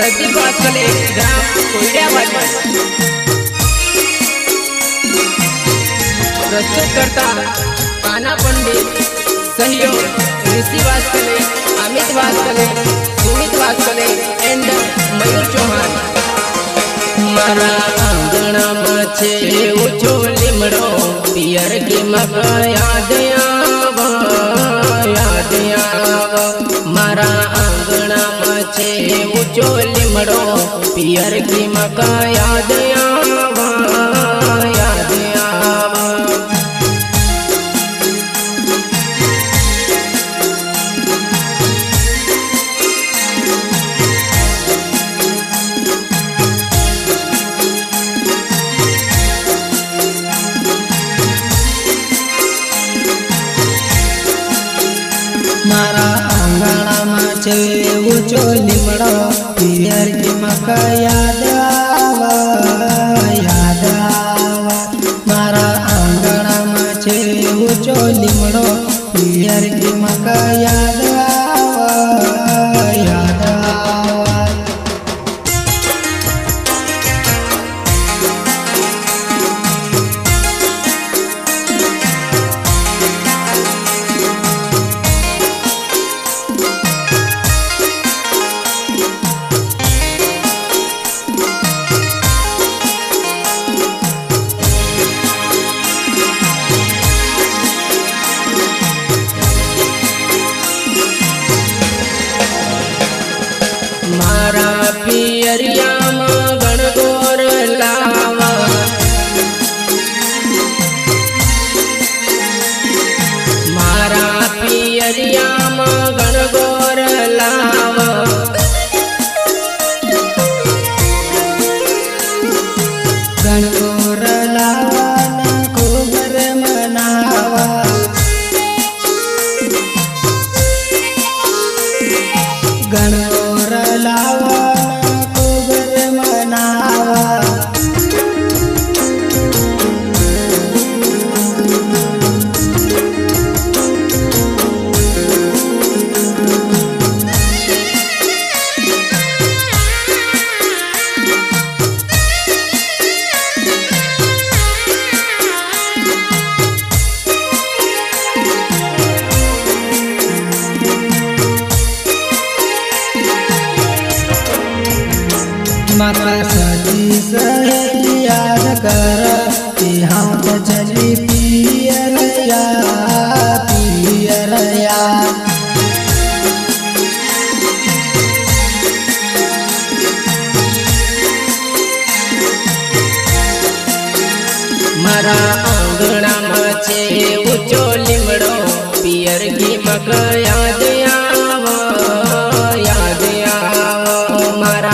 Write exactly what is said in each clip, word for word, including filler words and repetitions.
प्रदीप वाचले ग्राम कोयड्यावाडी प्रस्तुत करता काना पंडित सहयोग ऋषि वाचले अमित वाचले सुमित वाचले एंड मयूर चौहान। मारा आंगणा में छे ऊंचो लीमड़ो पियर की मका याद आवा याद आवा। मारा आंगणा में छे ऊंचो लीमड़ो पियर की मका याद आवा याद आवा। मारा आंगणा में छे ऊंचो लीमड़ो पियर की मका याद आवा याद आवा। मारा आंगणा में छे ऊंचो लीमड़ो पियर की मका याद आवा याद आवा। मारा पियरिया में गणगोर लावा मारा पियरिया में गणगोर लावा। गणगोर लावा ना खूब रे मनावा। गणगोर लावा ना खूब रे मनावा। मका सजी सहेली याद कर कि हम तो चली पियर या पियर या। मारा आंगणा में छे ऊंचो लीमड़ो पियर की मका याद आवा याद आवा। मारा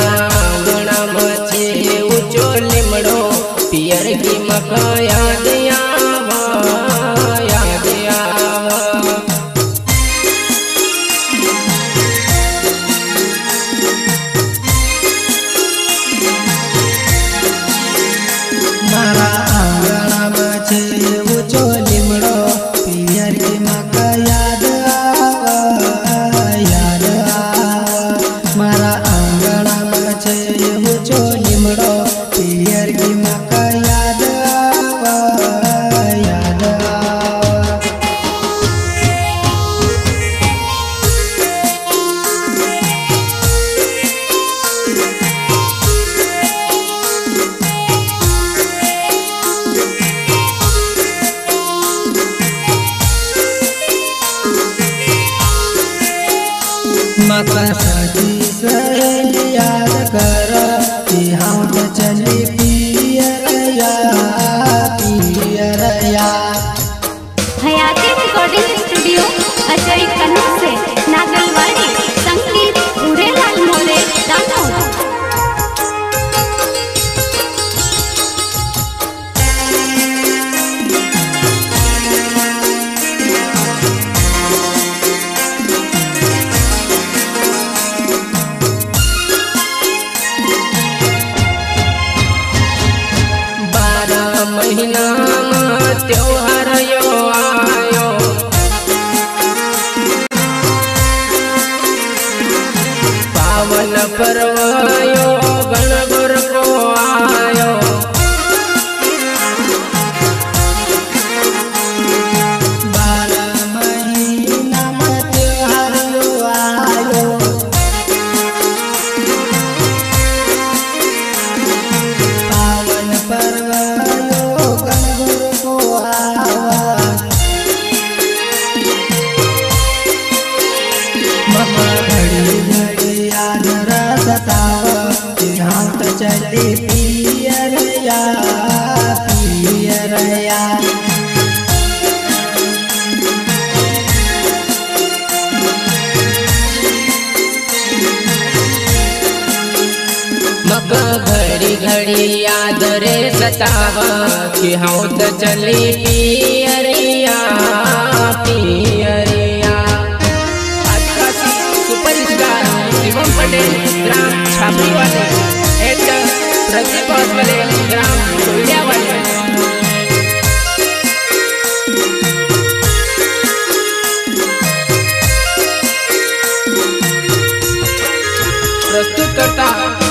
लीमड़ो पियर की मका याद आवा याद आवा। मारा आंगणा में छे ऊंचो लीमड़ो पियर की मका याद आवा याद आवा। मारा आंगणा में छे ऊंचो लीमड़ो पियर की मका याद आवा याद आवा। मका सजी सहेली याद कर कि हम तो चली पियर या पियर या। हयाती रिकॉर्डिंग स्टूडियो अजय कनक से नागलवाड़ी संगीत उड़ेलाल मोरे दानव। पियरया मग घड़ी घड़ी याद रे सतावा कि हाँ तो चली पियरिया पियरिया। आदिवासी सुपरस्टार शिवम पटेल ग्राम छापरी वाले एंड प्रदीप वाले ग्राम कोयलिया वाले प्रस्तुत करता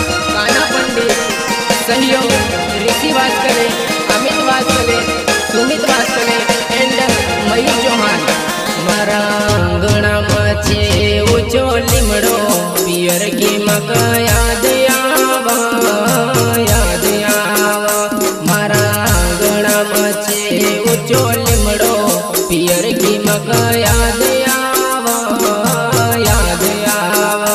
सहयोग ऋषि वास्कले, अमित वास्कले, सुमित वास्कले एंड मयूर चौहान। मारा आंगणा छे ऊंचो लीमड़ो पियर की मका याद आवा याद आवा। मारा आंगणा छे ऊंचो लीमड़ो पियर की मका याद आवा याद आवा।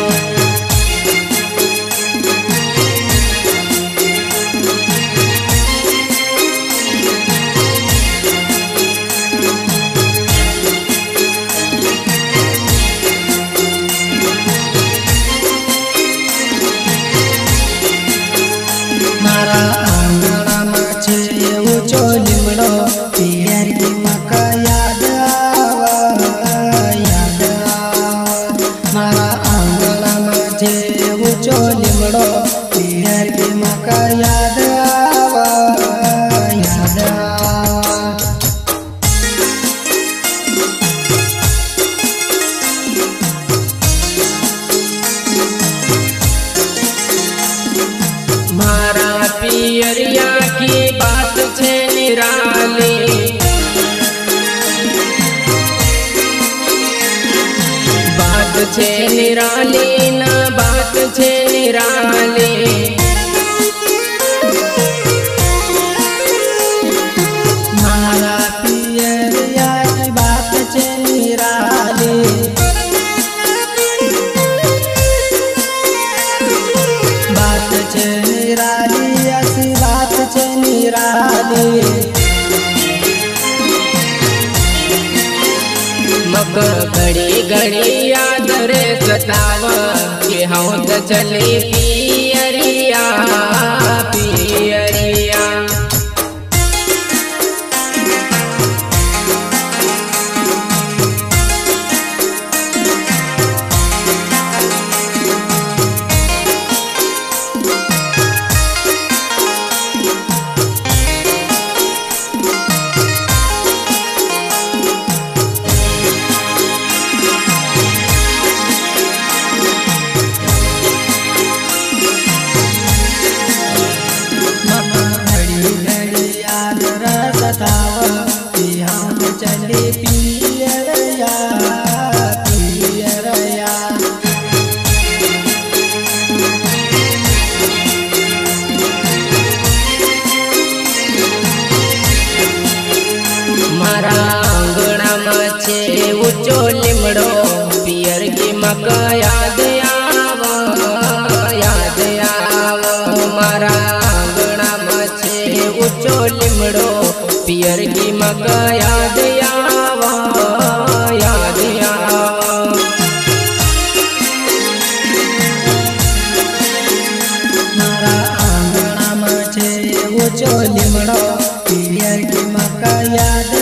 पियर की मका याद आवा याद आवा। मारा आंगणा माझे ऊंचो लीमड़ो पियर की मका याद आवा याद आवा। मारा पियरिया की बात छे निराली बात छे निराली ना बात छे निराली। मारा पियरिया की बात छे निराली बात छे निराली ऐसी बात छे निराली। मग घड़ी घड़ी याद रे सतावा कि हाँ तो चली पियरिया पियरिया। चले पियरया पियरया। मारा आंगणा छे ऊंचो लीमड़ो पियर की मका याद आवा याद आवा। मारा आंगणा छे ऊंचो लीमड़ो पियर की मका याद आवा याद आवा। मारा आंगणा छे ऊंचो लीमड़ो पियर की मका याद